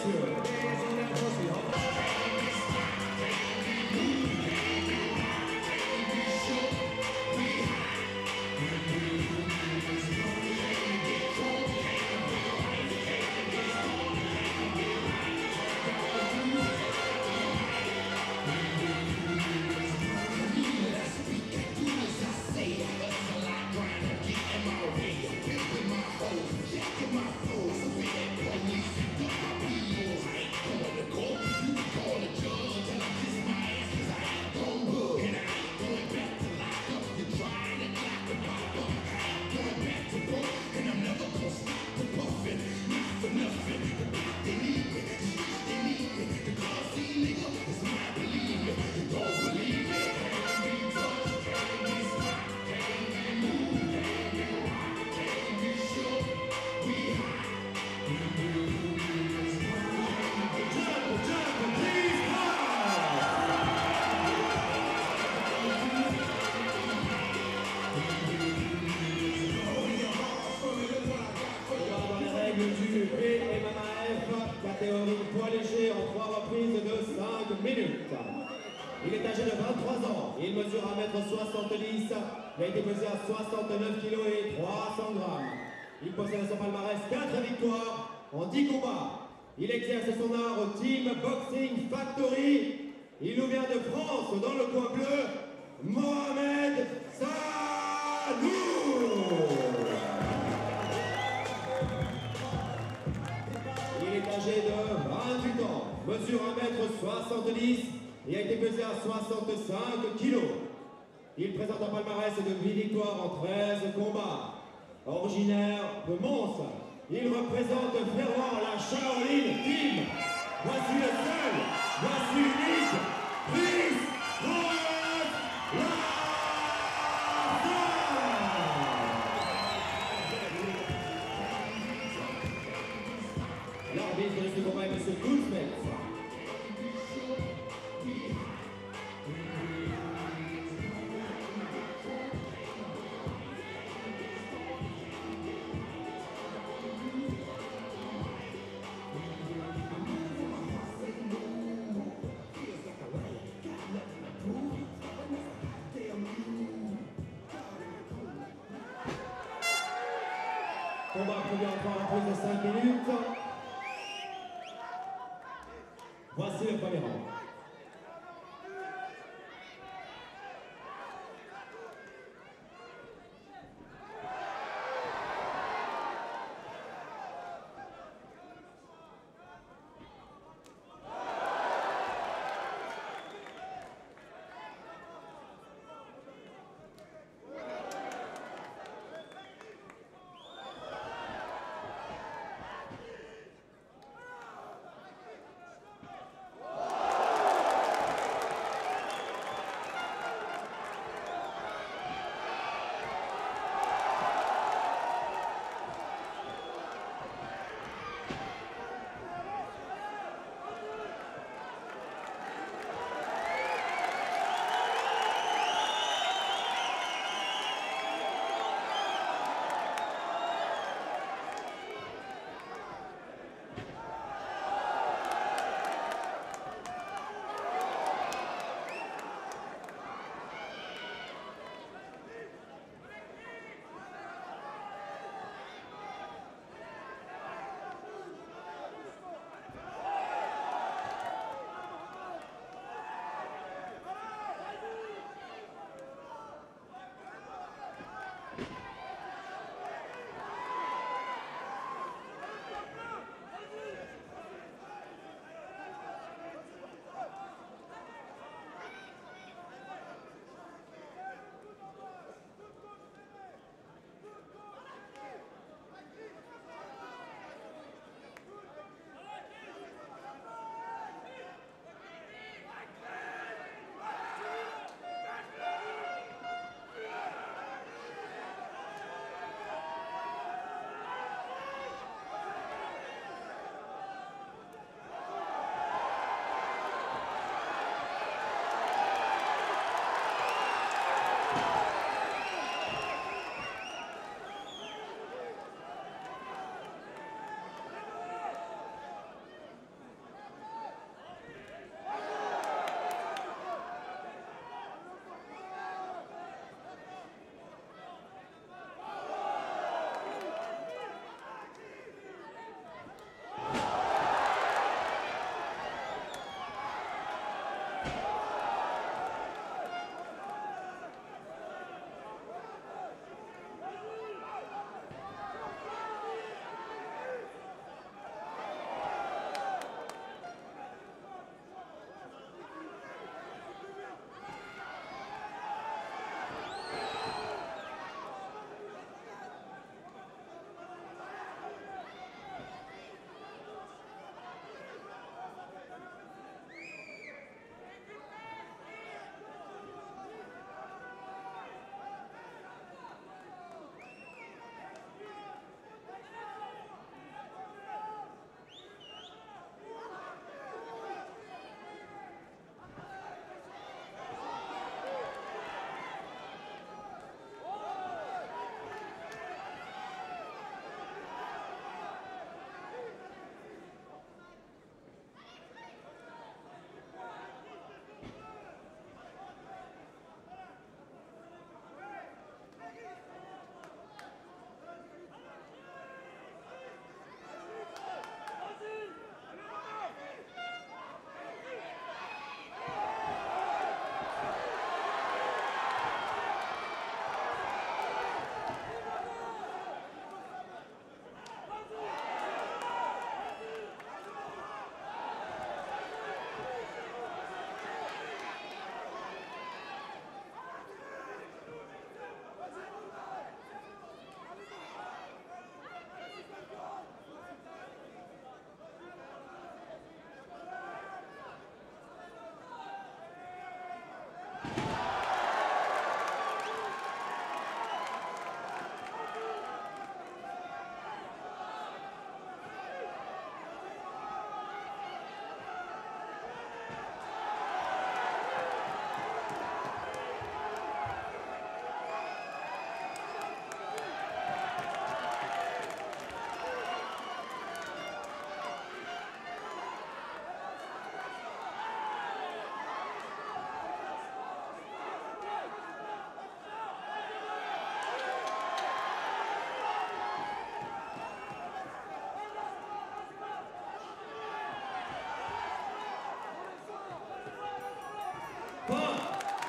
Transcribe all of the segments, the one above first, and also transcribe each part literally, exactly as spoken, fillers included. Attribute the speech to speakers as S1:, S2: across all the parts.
S1: messieurs. Du P M M A F, catégorie poids léger en trois reprises de cinq minutes. Il est âgé de vingt-trois ans, il mesure un mètre soixante-dix, il a été pesé à soixante-neuf kilos et trois cents grammes. Il possède à son palmarès quatre victoires en dix combats. Il exerce son art au Team Boxing Factory. Il nous vient de France, dans le coin bleu, Mohamed Salou. Il est âgé de vingt-huit ans, mesure un mètre soixante-dix et a été pesé à soixante-cinq kilos. Il présente un palmarès de huit victoires en treize combats. Originaire de Mons, il représente fièrement la Shaolin Team. Voici le seul, voici l'unique, Chris Ross. L'arbitre de ce combat est M. Guzmez. Combat prévu encore en plus de cinq minutes. Voici le premier rang.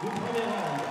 S1: du premier round.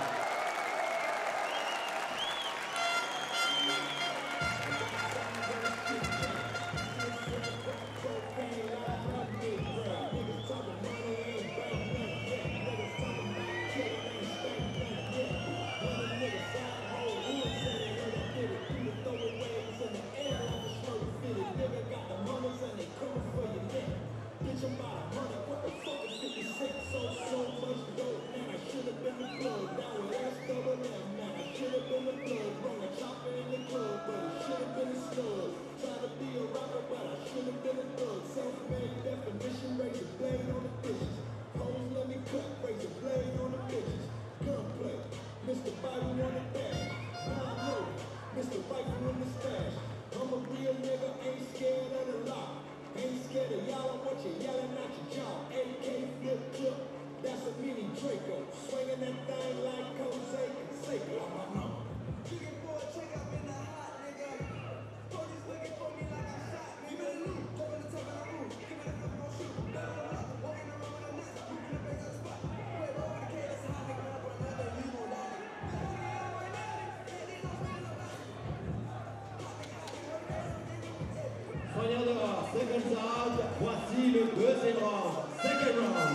S1: Soigneur dehors, second round, voici le deuxième round, second round.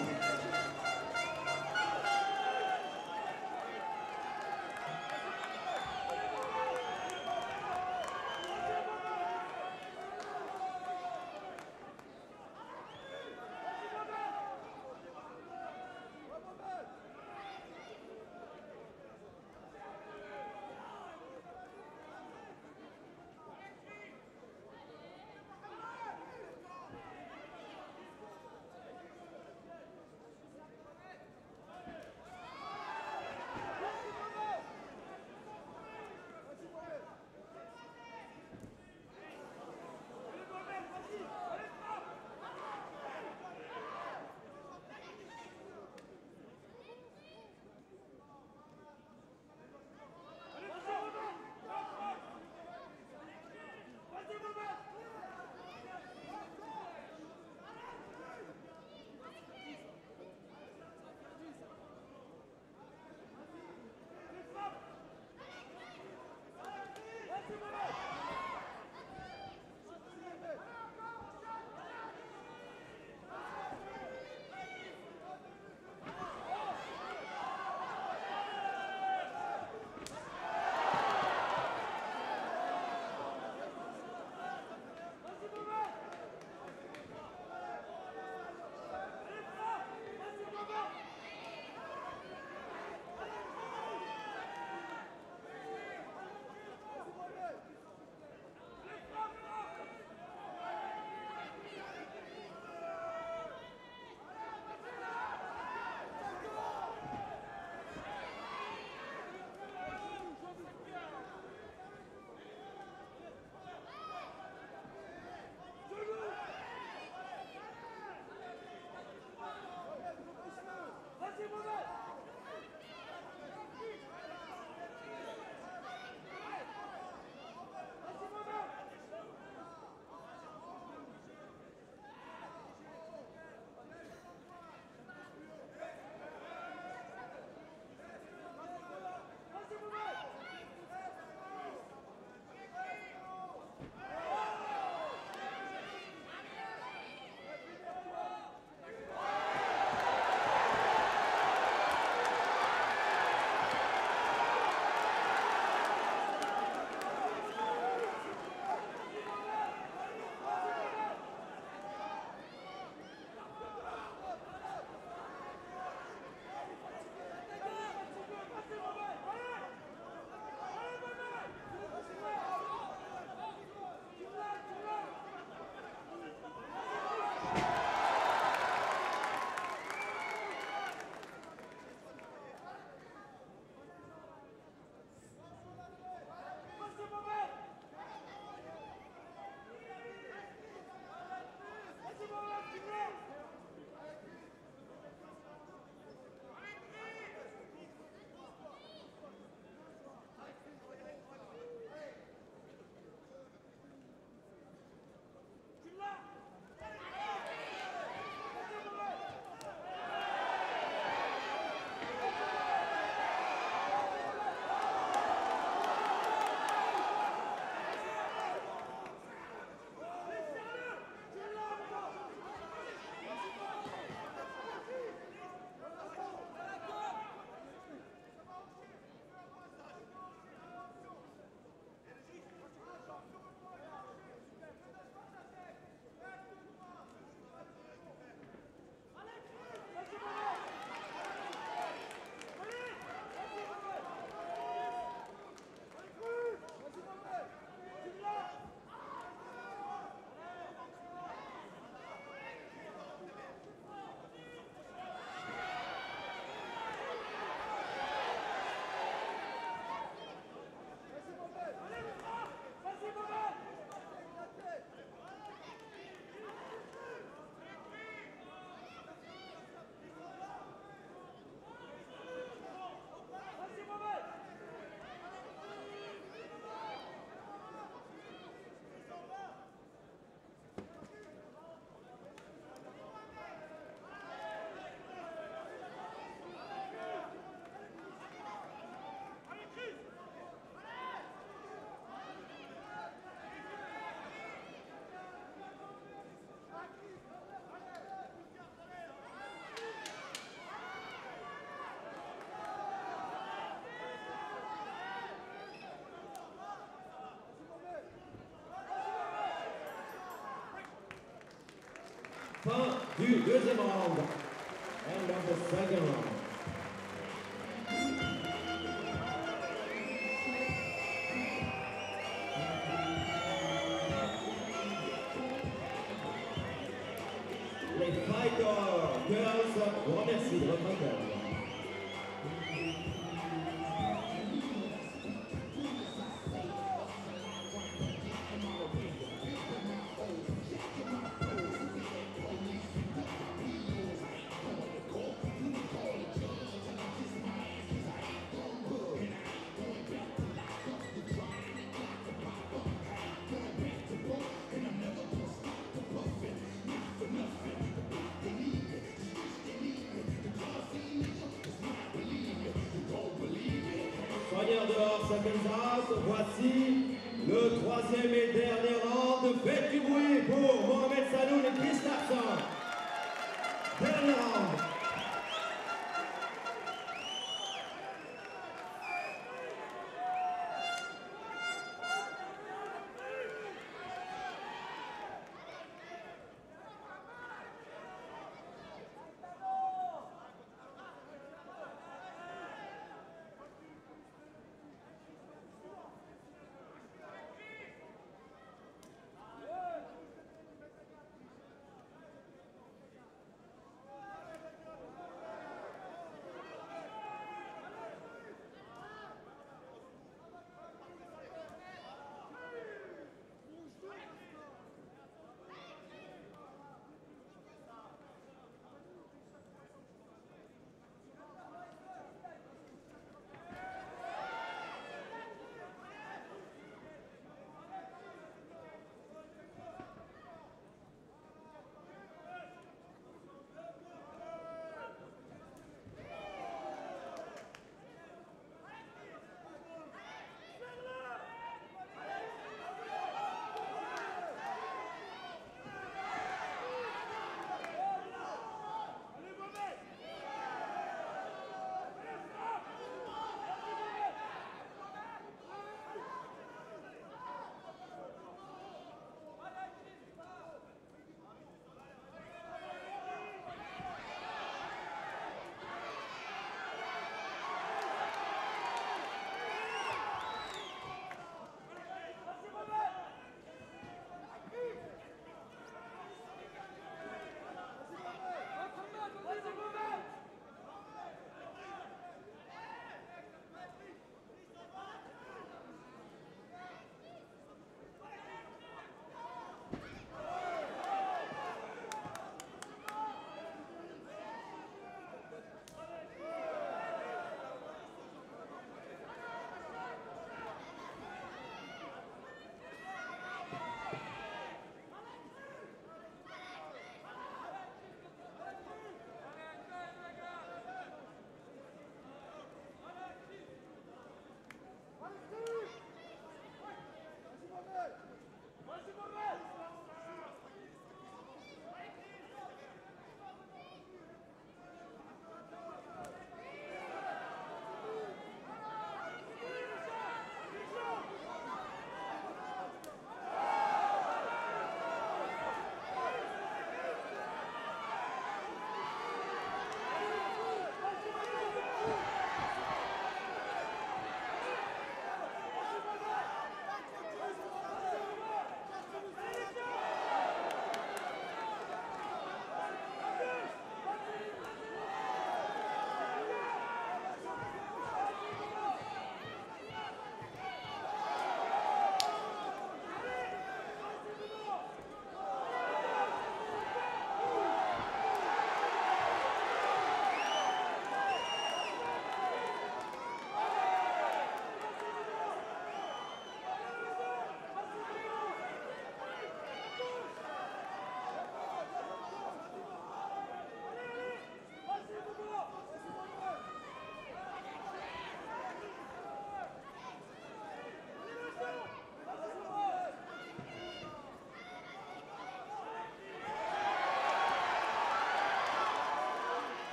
S1: Fin du deuxième round. End of the second round. Les Fighter Girls vous remercient de votre accueil. Soigneur dehors, Second House, voici le troisième et dernier round. Faites du bruit pour Mohamed Saloun et Chris Larson. Dernier round.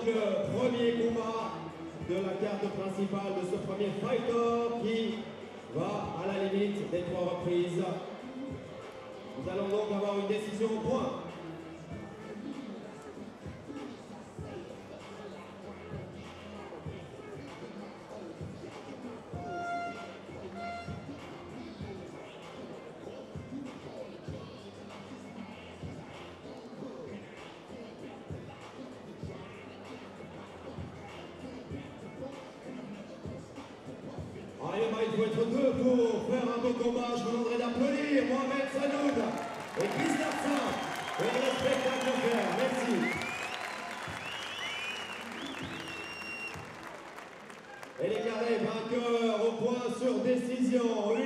S1: le premier combat de la carte principale de ce premier fighter qui va à la limite des trois reprises. Nous allons donc avoir une décision au point. Il faut être deux pour faire un beau combat. Je vous demanderai d'applaudir Mohamed Sanoud et Christophe pour le spectacle offert. Merci. Et les carrés vainqueurs au point sur décision.